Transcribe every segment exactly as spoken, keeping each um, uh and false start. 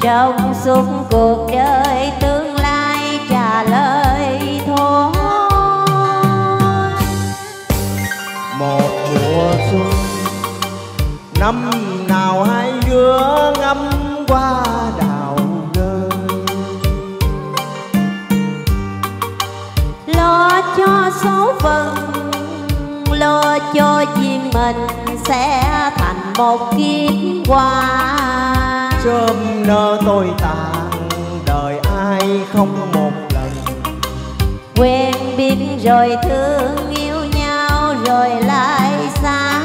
trong suốt cuộc đời tương lai trả lời thôi. Một mùa xuân năm nào hai đứa ngắm qua đào rơi, lo cho số phận, lo cho duyên mình sẽ thành một kiếp hoa. sớm nỡ tôi tàn đời ai không một lần, quen biết rồi thương yêu nhau rồi lại xa.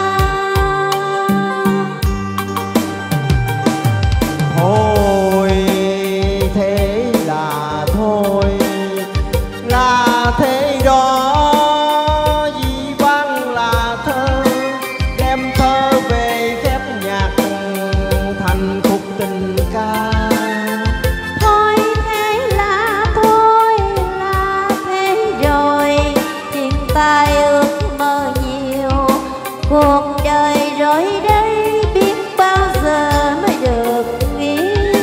Thôi thế là thôi, là thế đó, dĩ vãng là thơ, đem thơ về khép nhạc thành khúc tình ca. Thôi thế là thôi, là thế rồi, hiện tại ước mơ nhiều, cuộc đời rồi đây biết bao giờ mới được yêu.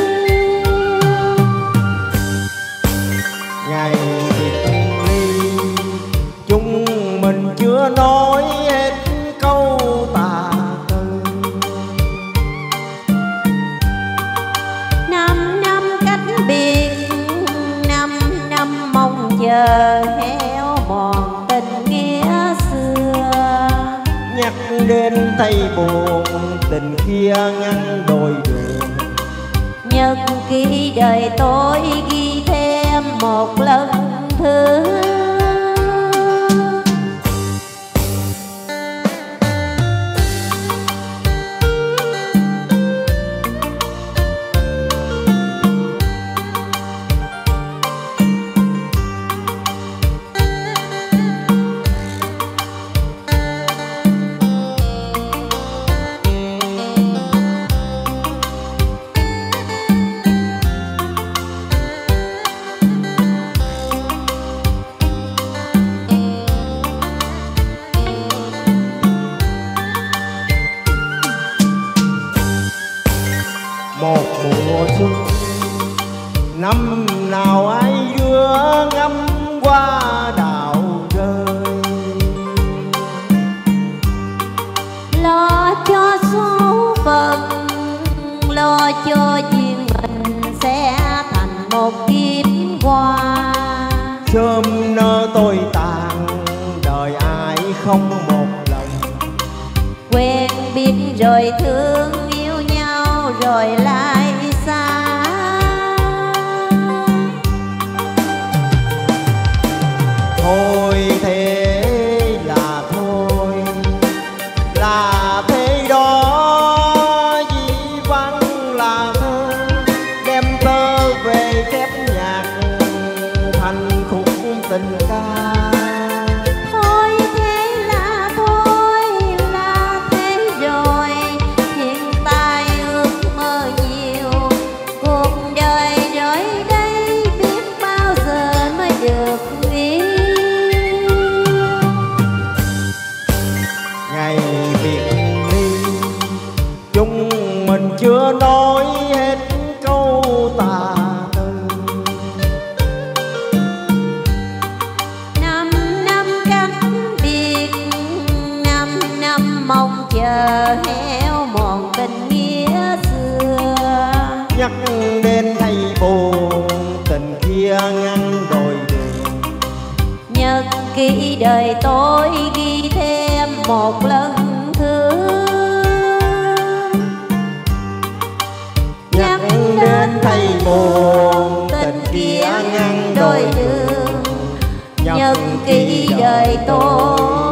Ngày biệt ly chúng mình chưa nói hết câu tà tư, Năm năm cách biệt, năm năm mong chờ héo mòn tình nghĩa xưa. nhắc đến tay buồn tình kia ngăn đôi đường. Nhật ký đời tôi ghi thêm một lần thương. Một mùa xuân năm nào ai đứa ngắm qua đào rơi, Lo cho số phận, lo cho duyên mình sẽ thành một kiếp hoa. sớm nỡ tôi tàn đời ai không một lần, Quen biết rồi thương yêu nhau rồi lại xa. thôi thế là thôi, là thế đó, dĩ vãng là thơ, đem thơ về khép nhạc thành khúc tình ca. Thôi thế là thôi, là thế rồi, hiện tại ước mơ nhiều, cuộc đời rồi đây biết bao giờ mới được yêu. Ngày biệt ly chúng mình chưa nói hết câu tà tư, Năm năm cách biệt, năm năm mong chờ héo mòn tình nghĩa xưa. nhắc đến thay buồn tình kia ngăn đôi đường. Nhật ký đời tôi ghi thêm một lần thương. Nhắc đến thay buồn tình kia ngăn đôi đường. Nhật ký đời tôi